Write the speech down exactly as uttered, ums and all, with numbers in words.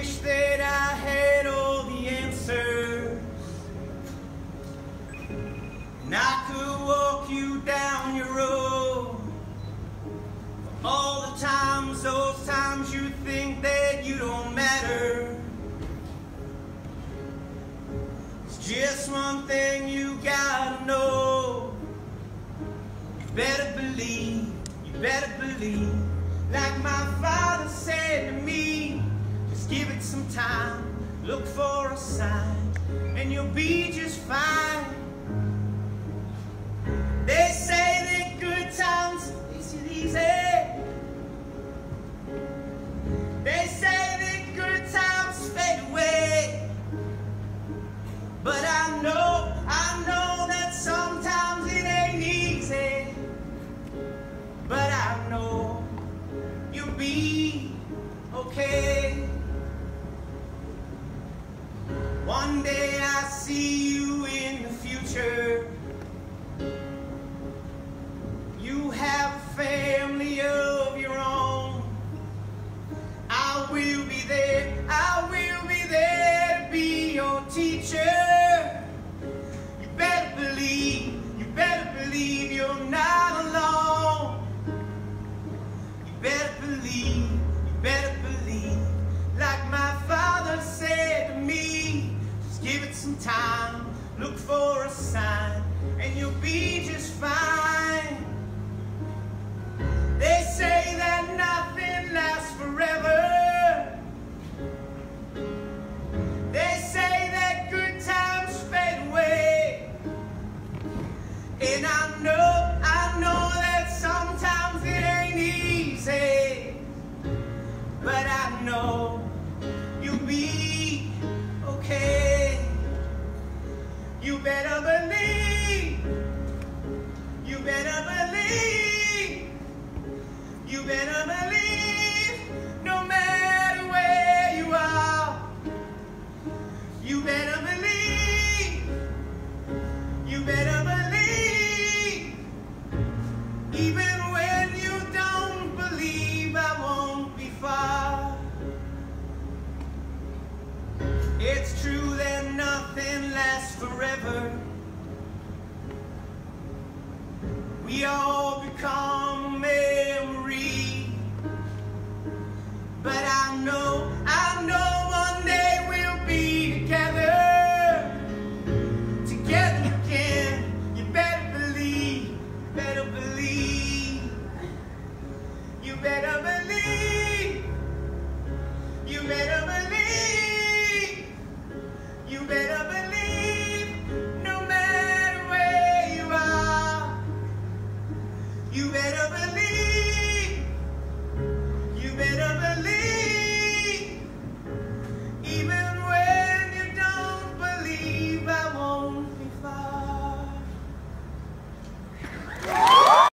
wish that I had all the answers, and I could walk you down your road. For all the times, those times you think that you don't matter. It's just one thing you gotta know. You better believe, you better believe, like my father said to me, just give it some time, look for a sign, and you'll be just fine. They say that good times is easy. They say that good times fade away. But I know, I know that sometimes it ain't easy. But I know you'll be okay. One day I see you in the future. You have a family of your own. I will be there, I will be there to be your teacher. You better believe, you better believe you're not alone. You better believe, you better believe, like my father said to me, just give it some time, look for a sign, and you'll be just fine. They say that nothing lasts forever. They say that good times fade away. And I know, I know that sometimes it ain't easy. But I know you'll be okay. You better believe. You better believe. You better believe, no matter where you are. You better believe, you better believe, even when you don't believe, I won't be far. It's true that nothing lasts forever. We all become